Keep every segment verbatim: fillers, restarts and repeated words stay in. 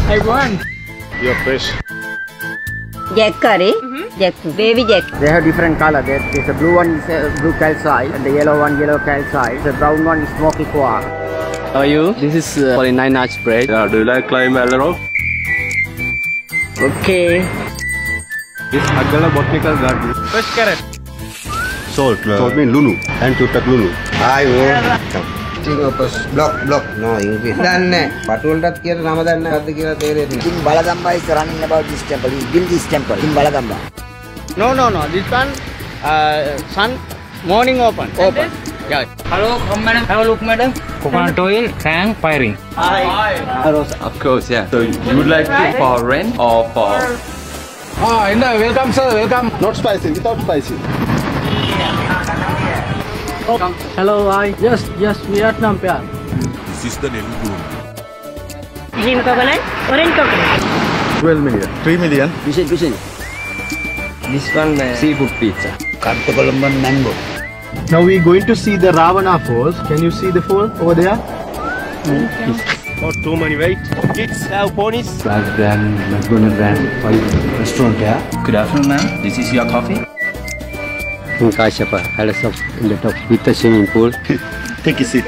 I want. Your fish. Jack curry, mm-hmm. Jack, baby jack. They have different color. There is a blue one is a blue calcite, and the yellow one yellow calcite. The brown one is smoky quark. How are you? This is uh, forty-nine arch bread. Yeah, do you like climb Alaro? Okay. This Agala Botanical Garden. Fresh carrot. Salt. Uh, Salt means Lulu. And to tak Lulu. Ayo. Block, block. No, English. Danne. Patuldat kira nama danne. Kadhi kira tere. King Baladamba is running about this temple. He built this temple. King Baladamba. No, no, no. This one, uh, sun, morning open. Open. Yeah. Hello, come madam. Have a look, madam. Coconut oil, tank, firing. Hi. Hello. Of course, yeah. So you would like to for rent or for? Ah, no, welcome sir, welcome. Not spicy, without spicy. Hello, I just, just Vietnam pair. This is the Nehru room. Green coconut, orange coconut. twelve million. three million. Visit, visit. This one, uh, seafood pizza. Kartakolamban mango. Now we're going to see the Ravana Falls. Can you see the fall over there? Mm. Not too many, wait. Kids have ponies. Brand, brand, McDonald's brand, five restaurant here. Good afternoon, ma'am. This is your coffee. Kashapa, palace of in the top with the swimming pool. Take a seat.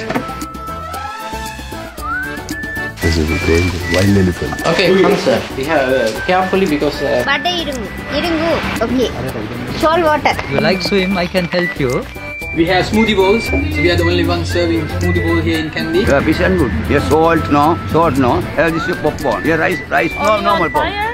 This is a great wild elephant. Okay, come sir. We have uh, carefully because. Uh, Vada irungu, irungu. Okay. Salt water. You like swim? I can help you. We have smoothie bowls. So we are the only ones serving smoothie bowl here in Kandy. Yeah, fish and good. Yeah, salt no, salt no. Yeah, this is popcorn. Yeah, rice, rice no, normal popcorn.